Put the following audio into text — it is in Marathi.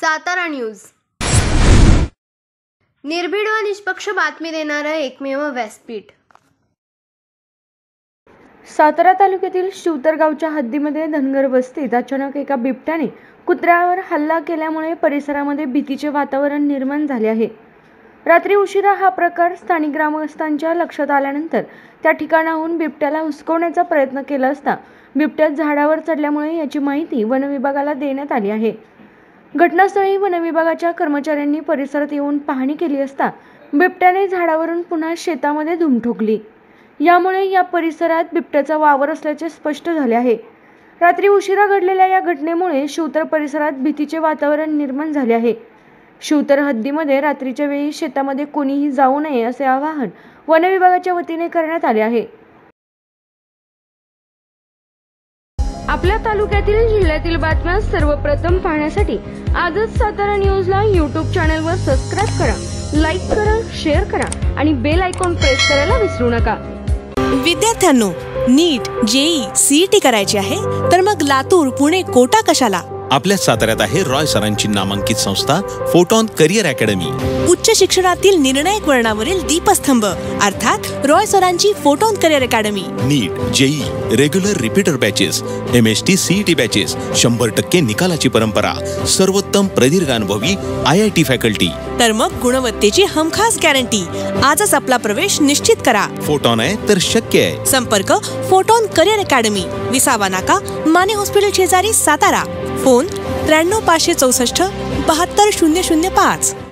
सातारा न्यूज, निर्भीड व निष्पक्ष बातमी देणारं एकमेव व्यासपीठ। सातारा तालुक्यातील शिवतर गावच्या हद्दीमध्ये धनगर वस्तीत अचानक एका बिबट्याने कुत्र्यावर हल्ला केल्यामुळे परिसरामध्ये भीतीचे वातावरण निर्माण झाले आहे। रात्री उशिरा हा प्रकार स्थानिक ग्रामस्थांच्या लक्षात आल्यानंतर त्या ठिकाणाहून बिबट्याला हुसकवण्याचा प्रयत्न केला असता बिबट्या झाडावर चढल्यामुळे याची माहिती वन विभागाला देण्यात आली आहे। घटनास्थळी वन विभागाच्या कर्मचाऱ्यांनी परिसरात येऊन पाहणी केली असता बिबट्याने झाडावरून पुन्हा शेतामध्ये धूम ठोकली। यामुळे या परिसरात बिबट्याचा वावर असल्याचे स्पष्ट झाले आहे। रात्री उशिरा घडलेल्या या घटनेमुळे शिवतर परिसरात भीतीचे वातावरण निर्माण झाले आहे। शिवतर हद्दीमध्ये रात्रीच्या वेळी शेतामध्ये कोणीही जाऊ नये असे आवाहन वन विभागाच्या वतीने करण्यात आले आहे। आपल्या तालुक्यातील जिल्ह्यातील बातम्या सर्वप्रथम पाहण्यासाठी आजच सातारा न्यूजला YouTube चॅनलवर सबस्क्राइब करा, लाईक करा, शेअर करा आणि बेल आयकॉन प्रेस करायला विसरू नका। विद्यार्थ्यांनो, नीट, जेई, सीईटी करायची आहे तर मग लातूर, पुणे, कोटा कशाला? आपल्या साताऱ्यात आहे रॉय सरांची नामांकित संस्था फोटॉन करिअर अकॅडमी। उच्च शिक्षणातील निर्णायक वळणावरील दीपस्तंभ अर्थात रॉय सरांची Photon career academy. NEET, JEE, regular repeater batches, MST CET batches, 100% निकालाची परंपरा, सर्वोत्तम प्रदीर्घ अनुभवी IIT फॅकल्टी, तर मग गुणवत्तेची हमखास गॅरंटी। आजच आपला प्रवेश निश्चित करा। फोटॉन आहे तर शक्य आहे। संपर्क फोटॉन करिअर अकॅडमी, विसावा नाका, माने हॉस्पिटल शेजारी, सातारा। फोन 93 564 72 005।